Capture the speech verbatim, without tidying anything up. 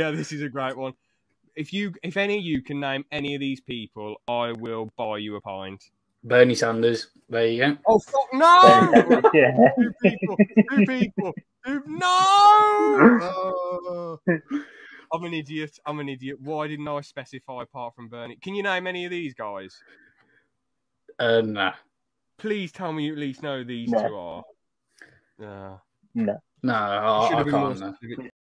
Yeah, this is a great one. If you, if any of you can name any of these people, I will buy you a pint. Bernie Sanders. There you go. Oh fuck no! Yeah. Two people. Two people. Two... No! Oh. I'm an idiot. I'm an idiot. Why didn't I specify apart from Bernie? Can you name any of these guys? Uh, nah. Please tell me you at least know who these No. two are. Uh, No. No, I, should I have been more can't. No. specific.